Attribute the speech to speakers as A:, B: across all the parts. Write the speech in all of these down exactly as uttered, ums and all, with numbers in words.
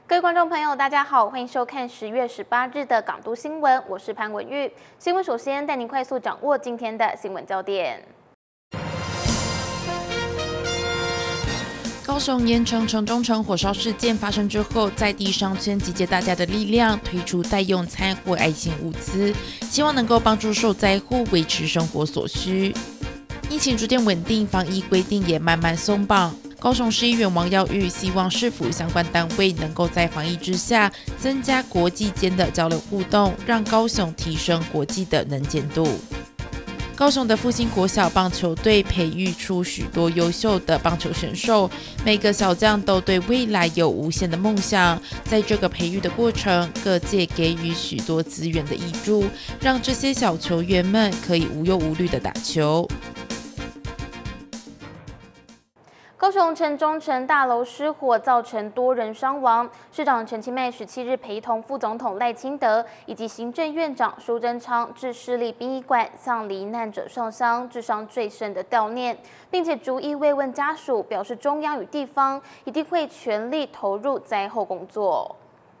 A: 各位观众朋友，大家好，欢迎收看十月十八日的港都新闻，我是潘文玉。新闻首先带您快速掌握今天的新闻焦点。
B: 高雄盐城城中城火烧事件发生之后，在地商圈集结大家的力量，推出代用餐或爱心物资，希望能够帮助受灾户维持生活所需。疫情逐渐稳定，防疫规定也慢慢松绑。高雄市议员王耀玉希望市府相关单位能够在防疫之下，增加国际间的交流互动，让高雄提升国际的能见度。高雄的复兴国小棒球队培育出许多优秀的棒球选手，每个小将都对未来有无限的梦想。在这个培育的过程，各界给予许多资源的挹注，让这些小球员们可以无忧无虑的打球。
A: 高雄城中城大楼失火，造成多人伤亡。市长陈其迈十七日陪同副总统赖清德以及行政院长苏贞昌至市立殡仪馆向罹难者上香，致上最深的悼念，并且逐一慰问家属，表示中央与地方一定会全力投入灾后工作。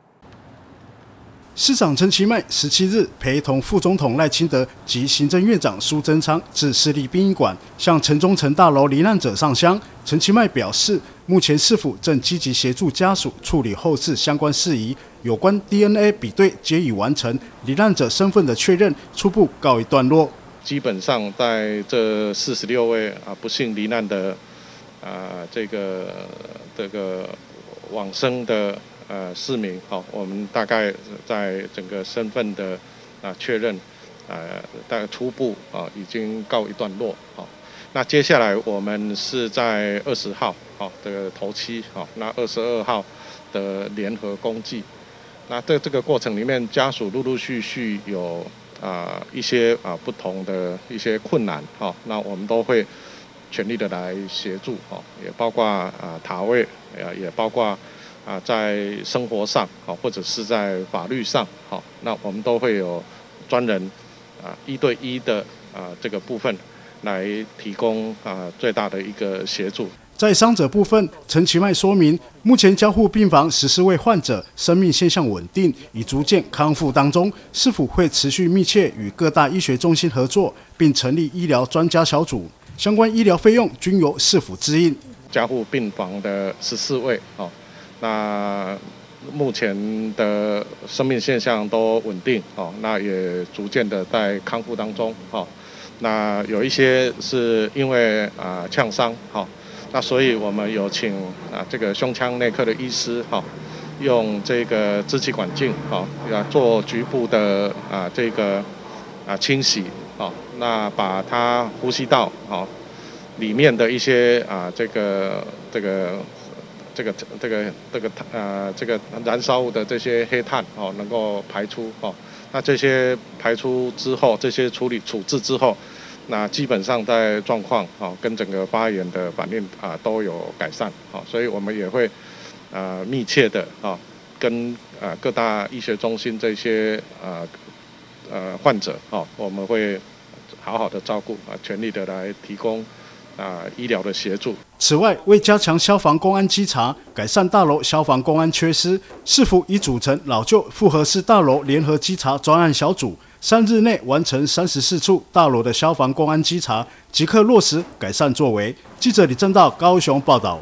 C: 市长陈其迈十七日陪同副总统赖清德及行政院长苏贞昌至市立殡仪馆向城中城大楼罹难者上香。陈其迈表示，目前市府正积极协助家属处理后事相关事宜，有关 D N A 比对皆已完成，罹难者身份的确认初步告一段落。
D: 基本上在这四十六位啊不幸罹难的啊这个这个往生的。呃，市民，好，我们大概在整个身份的啊确认，呃，大概初步啊已经告一段落，好，那接下来我们是在二十号，好的头七，好，那二十二号的联合公祭，那在这个过程里面，家属陆陆续续有啊一些啊不同的一些困难，好，那我们都会全力的来协助，好，也包括啊塔位，也也包括。啊，在生活上，好，或者是在法律上，好，那我们都会有专人啊一对一的啊这个部分来提供啊最大的一个协助。
C: 在伤者部分，陈其迈说明，目前加护病房十四位患者生命现象稳定，已逐渐康复当中。市府会持续密切与各大医学中心合作，并成立医疗专家小组，相关医疗费用均由市府支应。
D: 加护病房的十四位，哦。那目前的生命现象都稳定哦，那也逐渐的在康复当中哦。那有一些是因为啊呛伤哈，那所以我们有请啊这个胸腔内科的医师哈，用这个支气管镜哈，要做局部的啊这个啊清洗哦，那把它呼吸道哦里面的一些啊这个这个。这个这个这个呃这个燃烧物的这些黑碳哦能够排出哦，那这些排出之后，这些处理处置之后，那基本上在状况哦跟整个发炎的反应啊、呃、都有改善哦，所以我们也会呃密切的啊跟呃各大医学中心这些呃呃患者哦，我们会好好的照顾啊，全力的来提供。啊，医疗的协助。
C: 此外，为加强消防公安稽查，改善大楼消防公安缺失，市府已组成老旧复合式大楼联合稽查专案小组，三日内完成三十四处大楼的消防公安稽查，即刻落实改善作为。记者李正道高雄报道。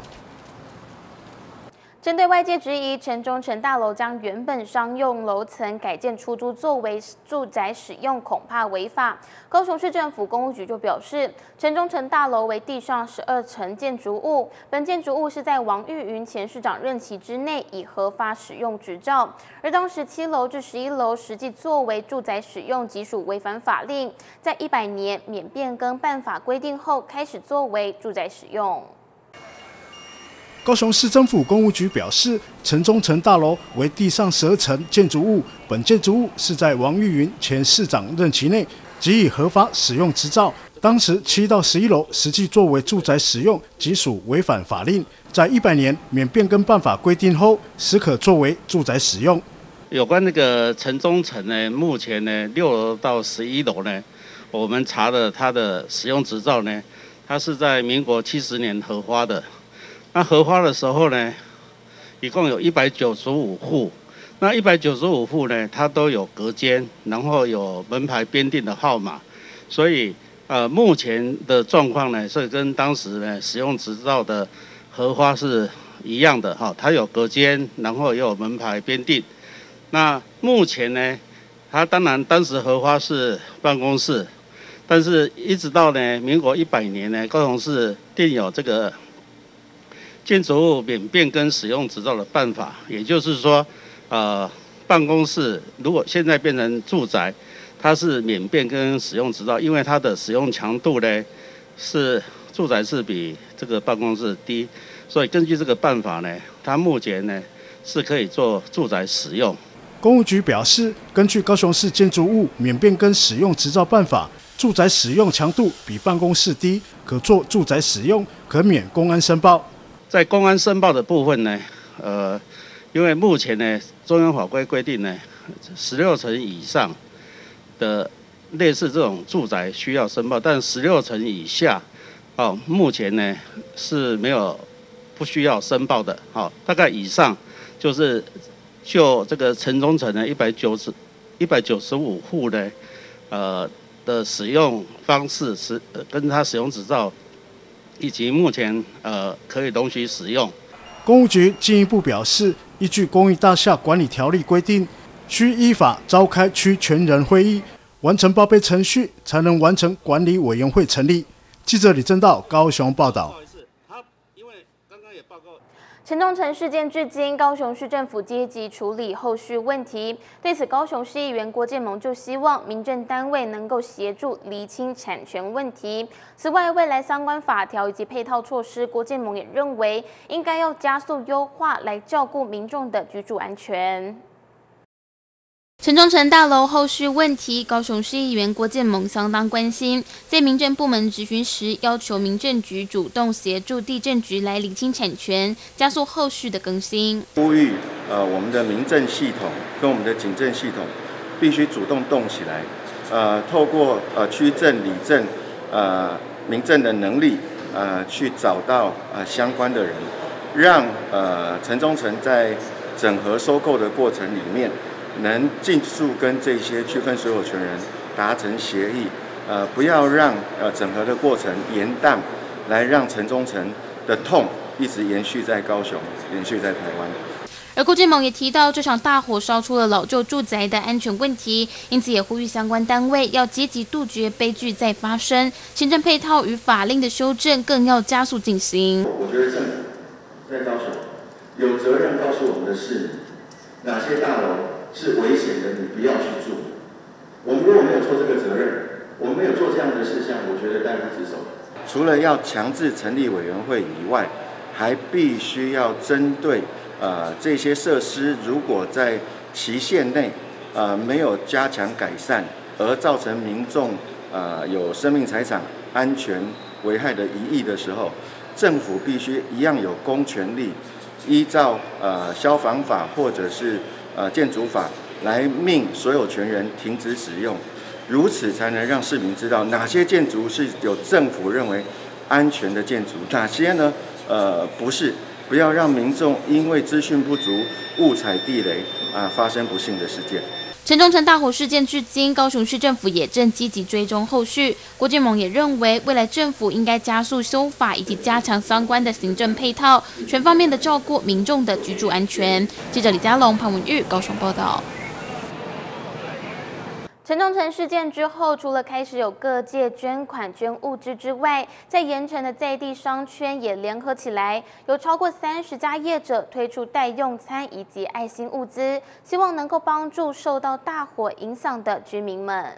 A: 针对外界质疑，城中城大楼将原本商用楼层改建出租作为住宅使用，恐怕违法。高雄市政府公务局就表示，城中城大楼为地上十二层建筑物，本建筑物是在王玉云前市长任期之内以合法使用执照，而当时七楼至十一楼实际作为住宅使用，即属违反法令，在一百年免变更办法规定后，开始作为住宅使用。
C: 高雄市政府公务局表示，城中城大楼为地上十二层建筑物，本建筑物是在王玉云前市长任期内即以合法使用执照，当时七到十一楼实际作为住宅使用，即属违反法令，在一百年免变更办法规定后，实可作为住宅使用。
E: 有关那个城中城呢，目前呢六楼到十一楼呢，我们查了它的使用执照呢，它是在民国七十年核发的。那核发的时候呢， 一共有一百九十五户。那一百九十五户呢，它都有隔间，然后有门牌编定的号码，所以呃目前的状况呢，是跟当时呢使用执照的荷花是一样的哈，它有隔间，然后也有门牌编定。那目前呢，它当然当时荷花是办公室，但是一直到呢民国一百年呢，高雄市定有这个建筑物免变更使用执照的办法，也就是说。呃，办公室如果现在变成住宅，它是免变更使用执照，因为它的使用强度呢是住宅是比这个办公室低，所以根据这个办法呢，它目前呢是可以做住宅使用。
C: 公务局表示，根据高雄市建筑物免变更使用执照办法，住宅使用强度比办公室低，可做住宅使用，可免公安申报。
E: 在公安申报的部分呢，呃。因为目前呢，中央法规规定呢，十六层以上的类似这种住宅需要申报，但十六层以下，哦，目前呢是没有不需要申报的。好、哦，大概以上就是就这个城中城呢一百九十一百九十五户呢，呃的使用方式是、呃、跟它使用执照，以及目前呃可以容许使用。
C: 公务局进一步表示，依据《公寓大厦管理条例》规定，需依法召开区全人会议，完成报备程序，才能完成管理委员会成立。记者李正道高雄报道。
A: 城中城事件至今，高雄市政府积极处理后续问题。对此，高雄市议员郭建盟就希望民政单位能够协助厘清产权问题。此外，未来相关法条以及配套措施，郭建盟也认为应该要加速优化，来照顾民众的居住安全。城中城大楼后续问题，高雄市议员郭建盟相当关心，在民政部门质询时，要求民政局主动协助地政局来厘清产权，加速后续的更新。
F: 呼吁呃我们的民政系统跟我们的警政系统必须主动动起来，呃，透过呃区政、里政、呃民政的能力，呃去找到呃相关的人，让呃城中城在整合收购的过程里面。能尽速跟这些区分所有权人达成协议，呃，不要让呃整合的过程延宕，来让城中城的痛一直延续在高雄，延续在台湾。
A: 而郭建盟也提到，这场大火烧出了老旧住宅的安全问题，因此也呼吁相关单位要积极杜绝悲剧再发生，行政配套与法令的修正更要加速进行。
F: 我觉得政府在高雄有责任告诉我们的市民，哪些大楼是危险的，你不要去住。我们如果没有做这个责任，我们没有做这样的事项，我觉得代不职守。除了要强制成立委员会以外，还必须要针对呃这些设施，如果在期限内呃没有加强改善，而造成民众呃有生命财产安全危害的疑义的时候，政府必须一样有公权力，依照呃消防法或者是呃，建筑法来命所有权人停止使用，如此才能让市民知道哪些建筑是有政府认为安全的建筑，哪些呢？呃，不是，不要让民众因为资讯不足误踩地雷啊，发生不幸的事件。
A: 城中城大火事件至今，高雄市政府也正积极追踪后续。郭建盟也认为，未来政府应该加速修法，以及加强相关的行政配套，全方面的照顾民众的居住安全。记者李佳龙、潘文玉高雄报道。城中城事件之后，除了开始有各界捐款捐物资之外，在盐埕的在地商圈也联合起来，有超过三十家业者推出代用餐以及爱心物资，希望能够帮助受到大火影响的居民们。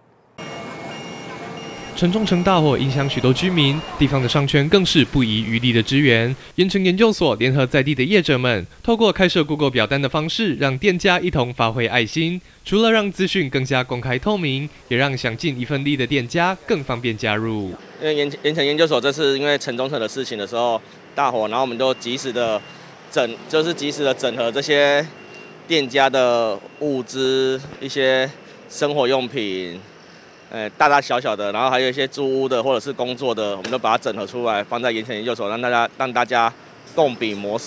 G: 城中城大火影响许多居民，地方的商圈更是不遗余力的支援。盐埕研究所联合在地的业者们，透过开设 Google 表单的方式，让店家一同发挥爱心。除了让资讯更加公开透明，也让想尽一份力的店家更方便加入。
H: 因为盐盐埕研究所这次因为城中城的事情的时候大火，然后我们就及时的整，就是及时的整合这些店家的物资、一些生活用品。呃，大大小小的，然后还有一些租屋的或者是工作的，我们都把它整合出来，放在盐埕研究所，让大家让大家共比模式。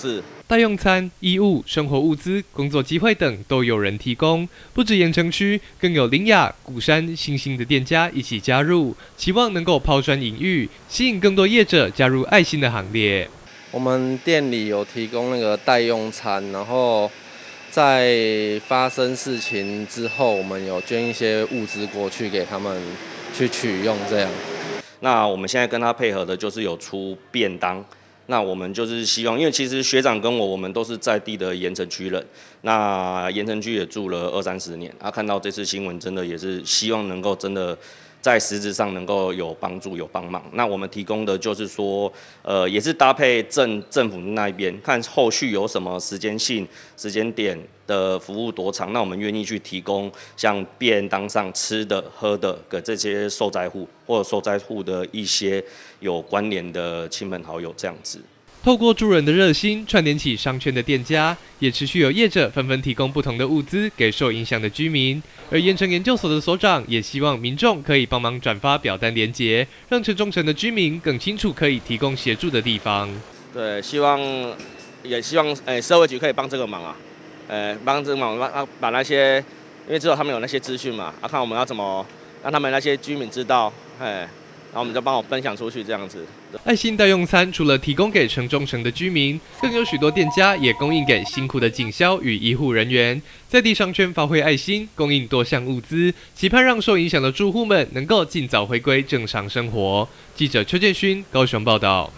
G: 代用餐、衣物、生活物资、工作机会等都有人提供。不止盐城区，更有林雅、鼓山、新兴的店家一起加入，期望能够抛砖引玉，吸引更多业者加入爱心的行列。
I: 我们店里有提供那个代用餐，然后在发生事情之后，我们有捐一些物资过去给他们去取用，这样。
J: 那我们现在跟他配合的就是有出便当，那我们就是希望，因为其实学长跟我，我们都是在地的盐城区人，那盐城区也住了二三十年，啊，看到这次新闻，真的也是希望能够真的在实质上能够有帮助、有帮忙。那我们提供的就是说，呃，也是搭配政政府那一边，看后续有什么时间性、时间点的服务多长，那我们愿意去提供像便当上吃的、喝的给这些受灾户或者受灾户的一些有关联的亲朋好友这样子。
G: 透过助人的热心，串联起商圈的店家，也持续有业者纷纷提供不同的物资给受影响的居民。而盐城研究所的所长也希望民众可以帮忙转发表单连结，让城中城的居民更清楚可以提供协助的地方。
H: 对，希望也希望诶、欸、社会局可以帮这个忙啊，呃帮这个忙，把把那些，因为只有他们有那些资讯嘛，啊看我们要怎么让他们那些居民知道，哎。然后我们就帮我分享出去，这样子。
G: 爱心代用餐除了提供给城中城的居民，更有许多店家也供应给辛苦的警消与医护人员，在地商圈发挥爱心，供应多项物资，期盼让受影响的住户们能够尽早回归正常生活。记者邱建勋高雄报道。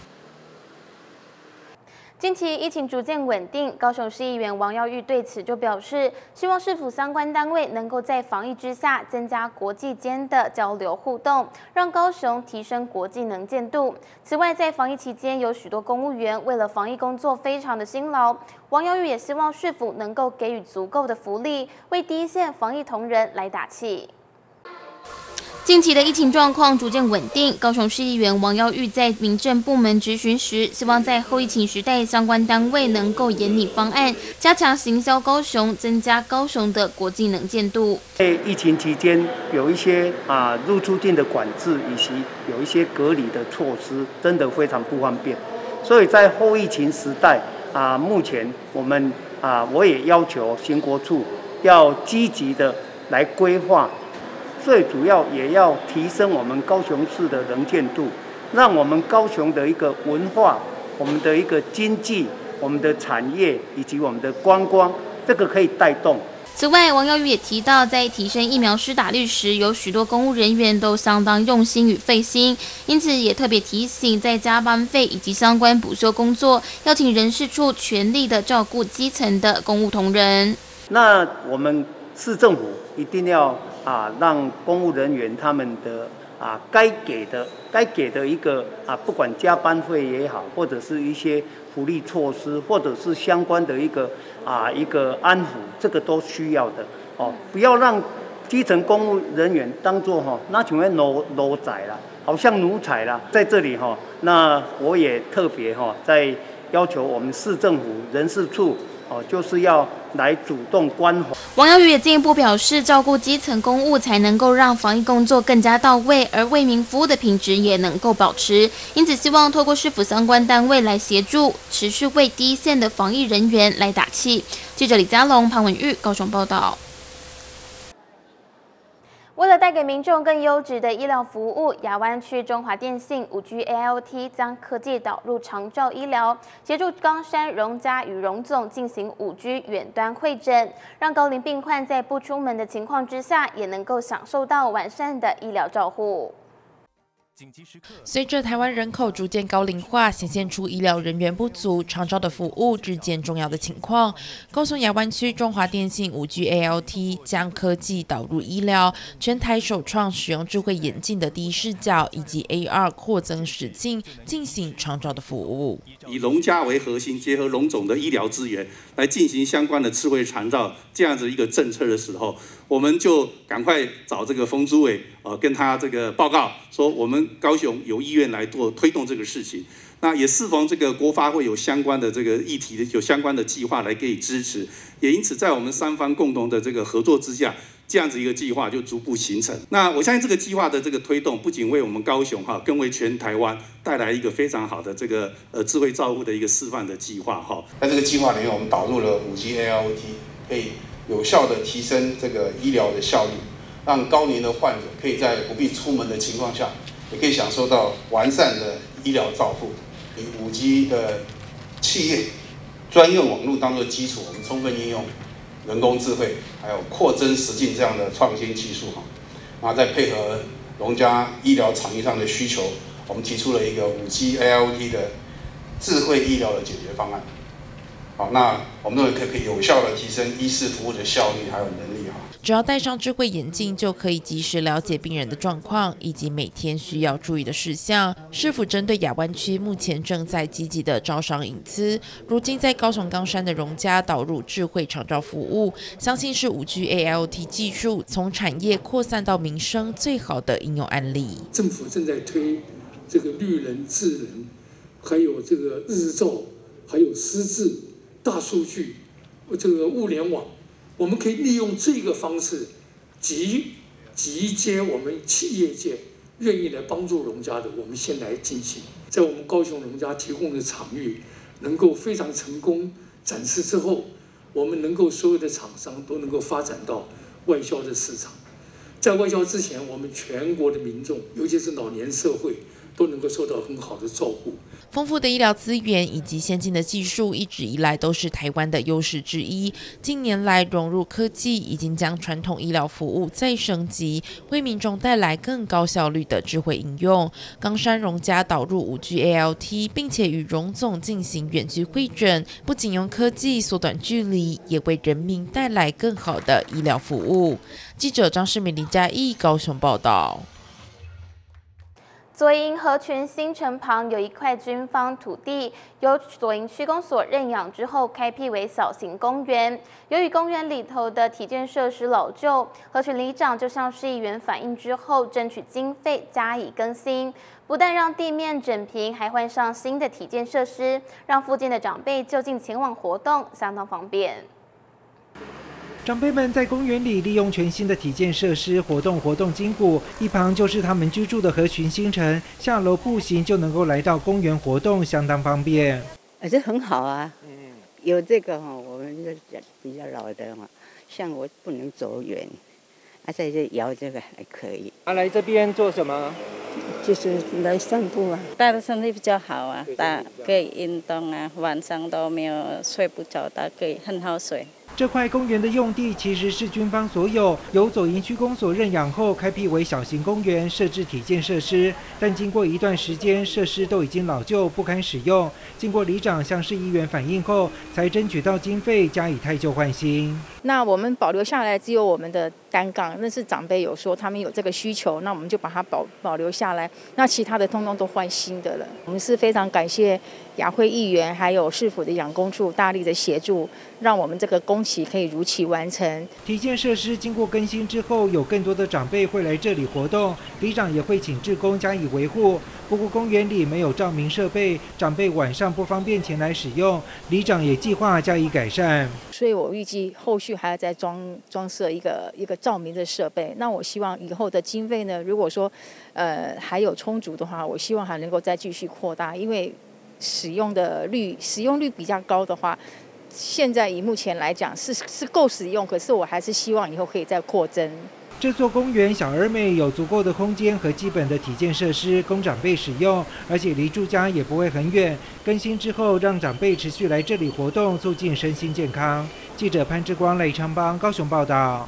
A: 近期疫情逐渐稳定，高雄市议员王耀玉对此就表示，希望市府相关单位能够在防疫之下增加国际间的交流互动，让高雄提升国际能见度。此外，在防疫期间，有许多公务员为了防疫工作非常的辛劳，王耀玉也希望市府能够给予足够的福利，为第一线防疫同仁来打气。近期的疫情状况逐渐稳定，高雄市议员王耀玉在民政部门质询时，希望在后疫情时代，相关单位能够研拟方案，加强行销高雄，增加高雄的国际能见度。
K: 在疫情期间，有一些啊入出境的管制，以及有一些隔离的措施，真的非常不方便。所以在后疫情时代啊，目前我们啊，我也要求行国处要积极的来规划。最主要也要提升我们高雄市的能见度，让我们高雄的一个文化、我们的一个经济、我们的产业以及我们的观光，这个可以带动。
A: 此外，王耀玉也提到，在提升疫苗施打率时，有许多公务人员都相当用心与费心，因此也特别提醒，在加班费以及相关补休工作，要请人事处全力的照顾基层的公务同仁。
K: 那我们市政府一定要啊，让公务人员他们的啊该给的该给的一个啊，不管加班费也好，或者是一些福利措施，或者是相关的一个啊一个安抚，这个都需要的哦。不要让基层公务人员当作哈，那请问奴奴仔啦，好像奴才啦。在这里哈，那我也特别哈，在要求我们市政府人事处哦，就是要来主动关怀。
A: 王耀宇也进一步表示，照顾基层公务才能够让防疫工作更加到位，而为民服务的品质也能够保持。因此，希望透过市府相关单位来协助，持续为第一线的防疫人员来打气。记者李嘉龙、潘文玉高雄报道。为了带给民众更优质的医疗服务，亚湾区中华电信 五 G A L T 将科技导入长照医疗，协助冈山荣家与荣总进行 五 G 远端会诊，让高龄病患在不出门的情况之下，也能够享受到完善的医疗照护。
B: 随着台湾人口逐渐高龄化，显现出医疗人员不足、长照的服务日渐重要的情况。高雄亚湾区中华电信 五 G A L T 将科技导入医疗，全台首创使用智慧眼镜的第一视角以及 A R 扩增实境进行长照的服务。
L: 以荣家为核心，结合荣总的医疗资源来进行相关的智慧长照这样子一个政策的时候，我们就赶快找这个冯主委，呃，跟他这个报告说，我们高雄有意愿来做推动这个事情。那也适逢这个国发会有相关的这个议题，有相关的计划来给予支持，也因此在我们三方共同的这个合作之下， 这样子一个计划就逐步形成。那我相信这个计划的这个推动，不仅为我们高雄哈，更为全台湾带来一个非常好的这个呃智慧照护的一个示范的计划哈。
M: 在这个计划里面，我们导入了 五 G A I O T， 可以有效的提升这个医疗的效率，让高龄的患者可以在不必出门的情况下，也可以享受到完善的医疗照护。以 五 G 的企业专用网络当作基础，我们充分应用人工智慧，还有扩增实境这样的创新技术哈，然后再配合农家医疗场域上的需求，我们提出了一个 五 G A I O T 的智慧医疗的解决方案。好，那我们认为可可以有效的提升医事服务的效率还有能力哈。
B: 只要戴上智慧眼镜，就可以及时了解病人的状况以及每天需要注意的事项。市府针对亚湾区目前正在积极的招商引资，如今在高雄冈山的荣家导入智慧长照服务，相信是 五 G A I O T 技术从产业扩散到民生最好的应用案例。
N: 政府正在推这个绿人、智能，还有这个日照，还有失智、大数据，这个物联网。我们可以利用这个方式集集结我们企业界愿意来帮助荣家的，我们先来进行。在我们高雄荣家提供的场域能够非常成功展示之后，我们能够所有的厂商都能够发展到外销的市场。在外销之前，我们全国的民众，尤其是老年社会，都能够受到很好的照顾。
B: 丰富的医疗资源以及先进的技术，一直以来都是台湾的优势之一。近年来融入科技，已经将传统医疗服务再升级，为民众带来更高效率的智慧应用。冈山荣家导入 五 G A I O T， 并且与荣总进行远距会诊，不仅用科技缩短距离，也为人民带来更好的医疗服务。记者张世明、林嘉义高雄报道。
A: 左营河群新城旁有一块军方土地，由左营区公所认养之后，开辟为小型公园。由于公园里头的体健设施老旧，河群里长就向市议员反映之后，争取经费加以更新，不但让地面整平，还换上新的体健设施，让附近的长辈就近前往活动相当方便。
O: 长辈们在公园里利用全新的体健设施活动活动筋骨，一旁就是他们居住的河群新城，下楼步行就能够来到公园活动，相当方便。
P: 啊，这很好啊，嗯，有这个哈，我们这比较老的嘛，像我不能走远，啊，在这摇这个还可以。
O: 啊，来这边做什么？
P: 就是来散步啊，大的身体比较好啊，大可以运动啊，晚上都没有睡不着，大可以很好睡。
O: 这块公园的用地其实是军方所有，由左营区公所认养后开辟为小型公园，设置体健设施。但经过一段时间，设施都已经老旧不堪使用。经过里长向市议员反映后，才争取到经费加以汰旧换新。
Q: 那我们保留下来只有我们的单杠，那是长辈有说他们有这个需求，那我们就把它保保留下来。那其他的通通都换新的了。我们是非常感谢雅慧议员还有市府的养工处大力的协助，让我们这个工期可以如期完成。
O: 体健设施经过更新之后，有更多的长辈会来这里活动，里长也会请志工加以维护。不过公园里没有照明设备，长辈晚上不方便前来使用，里长也计划加以改善。
Q: 所以我预计后续还要再装装设一个一个照明的设备。那我希望以后的经费呢，如果说呃还有充足的话，我希望还能够再继续扩大，因为使用的率使用率比较高的话，现在以目前来讲是是够使用，可是我还是希望以后可以再扩增。
O: 这座公园小而美，有足够的空间和基本的体健设施供长辈使用，而且离住家也不会很远。更新之后，让长辈持续来这里活动，促进身心健康。记者潘志光、雷昌邦高雄报道。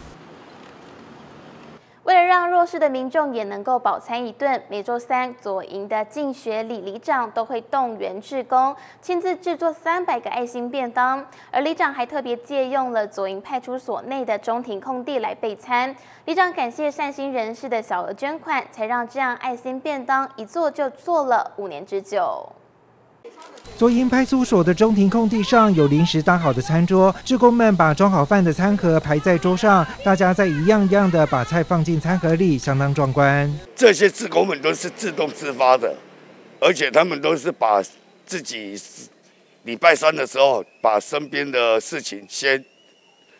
A: 为了让弱势的民众也能够饱餐一顿，每周三左营的进学里里长都会动员志工，亲自制作三百个爱心便当。而里长还特别借用了左营派出所内的中庭空地来备餐。里长感谢善心人士的小额捐款，才让这样爱心便当一做就做了五年之久。
O: 左营派出所的中庭空地上有临时搭好的餐桌，志工们把装好饭的餐盒排在桌上，大家再一样一样的把菜放进餐盒里，相当壮观。
R: 这些志工们都是自动自发的，而且他们都是把自己礼拜三的时候把身边的事情先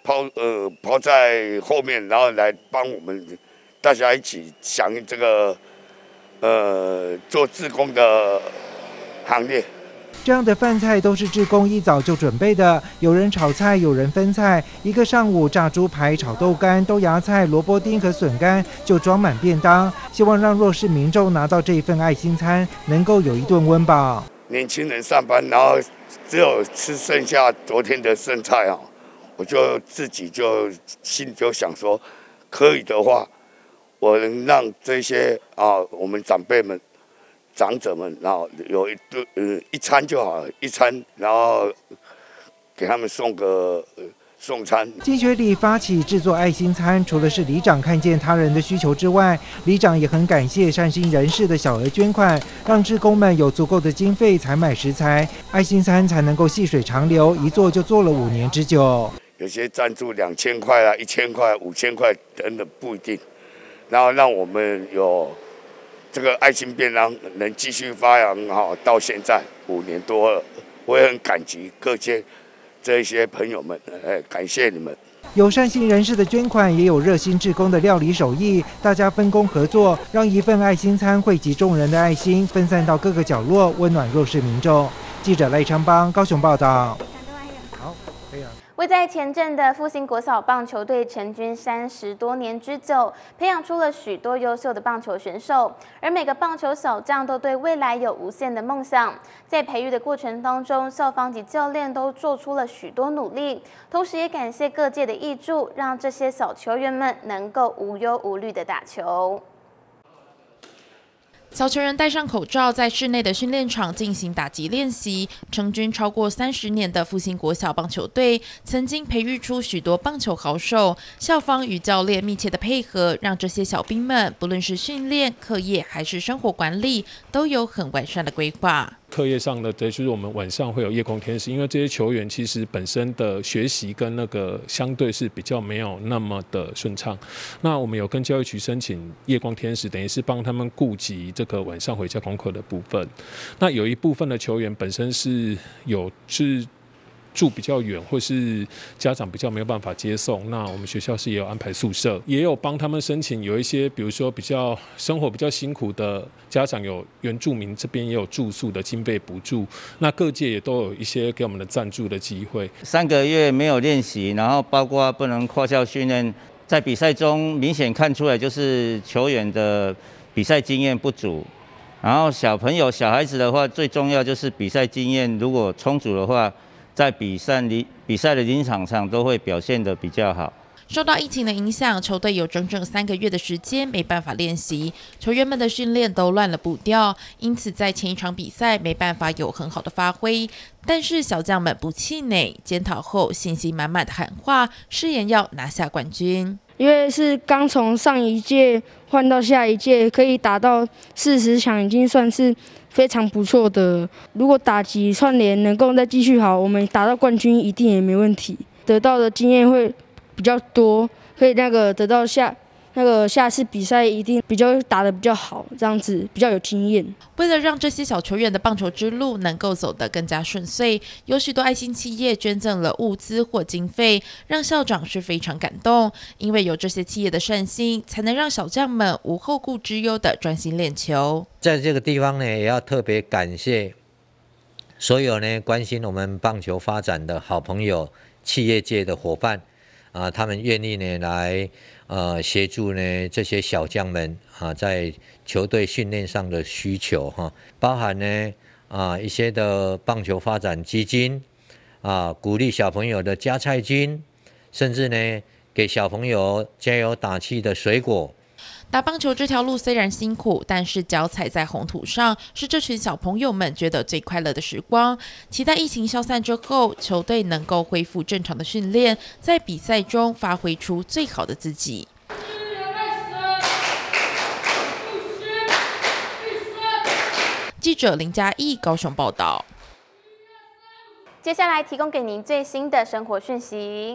R: 抛呃抛在后面，然后来帮我们大家一起响应这个呃做志工的行列。
O: 这样的饭菜都是志工一早就准备的，有人炒菜，有人分菜。一个上午炸猪排、炒豆干、豆芽菜、萝卜丁和笋干就装满便当，希望让弱势民众拿到这一份爱心餐，能够有一顿温饱。
R: 年轻人上班，然后只有吃剩下昨天的剩菜啊，我就自己就心就想说，可以的话，我能让这些啊我们长辈们。长者们，然后有一顿呃一餐就好了，一餐，然后给他们送个、呃、送餐。
O: 金学里发起制作爱心餐，除了是里长看见他人的需求之外，里长也很感谢善心人士的小额捐款，让志工们有足够的经费采买食材，爱心餐才能够细水长流，一做就做了五年之久。
R: 有些赞助两千块啊、一千块、五千块等等不一定，然后让我们有。这个爱心便当能继续发扬哈，到现在五年多了，我也很感激各界这些朋友们，哎，感谢你们。
O: 有善心人士的捐款，也有热心志工的料理手艺，大家分工合作，让一份爱心餐汇集众人的爱心，分散到各个角落，温暖弱势民众。记者赖昌邦高雄报道。好，可以了。
A: 位在前镇的复兴国小棒球队成军三十多年之久，培养出了许多优秀的棒球选手，而每个棒球小将都对未来有无限的梦想。在培育的过程当中，校方及教练都做出了许多努力，同时也感谢各界的挹注，让这些小球员们能够无忧无虑的打球。
B: 小球员戴上口罩，在室内的训练场进行打击练习。成军超过三十年的复兴国小棒球队，曾经培育出许多棒球好手。校方与教练密切的配合，让这些小兵们不论是训练、课业还是生活管理，都有很完善的规划。
S: 课业上的，就是我们晚上会有夜光天使，因为这些球员其实本身的学习跟那个相对是比较没有那么的顺畅。那我们有跟教育局申请夜光天使，等于是帮他们顾及这个晚上回家功课的部分。那有一部分的球员本身是有是住比较远，或是家长比较没有办法接送，那我们学校是也有安排宿舍，也有帮他们申请有一些，比如说比较生活比较辛苦的家长，有原住民这边也有住宿的经费补助，那各界也都有一些给我们的赞助的机会。
T: 三个月没有练习，然后包括不能跨校训练，在比赛中明显看出来就是球员的比赛经验不足。然后小朋友、小孩子的话，最重要就是比赛经验如果充足的话，在比赛临比赛的临场上都会表现得比较好。
B: 受到疫情的影响，球队有整整三个月的时间没办法练习，球员们的训练都乱了步调，因此在前一场比赛没办法有很好的发挥。但是小将们不气馁，检讨后信心满满的喊话，誓言要拿下冠军。
U: 因为是刚从上一届换到下一届，可以打到四十强，已经算是非常不错的。如果打击串联能够再继续好，我们打到冠军一定也没问题。得到的经验会比较多，可以那个得到下那个下次比赛一定比较打得比较好，这样子比较有经验。
B: 为了让这些小球员的棒球之路能够走得更加顺遂，有许多爱心企业捐赠了物资或经费，让校长是非常感动。因为有这些企业的善心，才能让小将们无后顾之忧的专心练球。
V: 在这个地方呢，也要特别感谢所有呢关心我们棒球发展的好朋友、企业界的伙伴啊，他们愿意呢来呃协助呢这些小将们啊在球队训练上的需求哈，包含呢啊一些的棒球发展基金啊，鼓励小朋友的加菜金，甚至呢给小朋友加油打气的水果。
B: 打棒球这条路虽然辛苦，但是脚踩在红土上，是这群小朋友们觉得最快乐的时光。期待疫情消散之后，球队能够恢复正常的训练，在比赛中发挥出最好的自己。记者林嘉义高雄报道。
A: 接下来提供给您最新的生活讯息。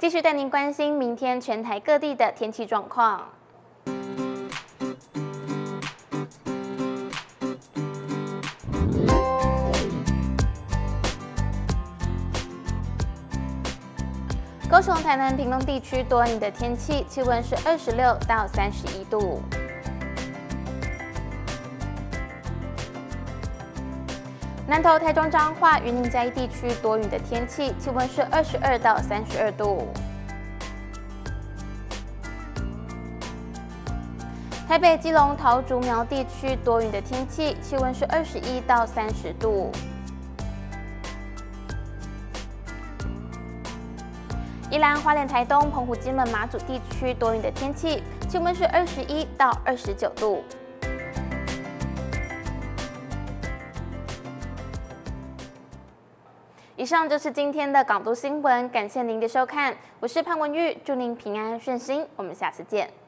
A: 继续带您关心明天全台各地的天气状况。高雄、台南、屏东地区多云的天气，气温是二十六到三十一度。南投、台中、彰化、云林嘉义地区多云的天气，气温是二十二到三十二度。台北、基隆、桃竹苗地区多云的天气，气温是二十一到三十度。宜兰花莲、台东、澎湖、金门、马祖地区多云的天气，气温是二十一到二十九度。以上就是今天的港都新闻，感谢您的收看，我是潘文玉，祝您平安顺心，我们下次见。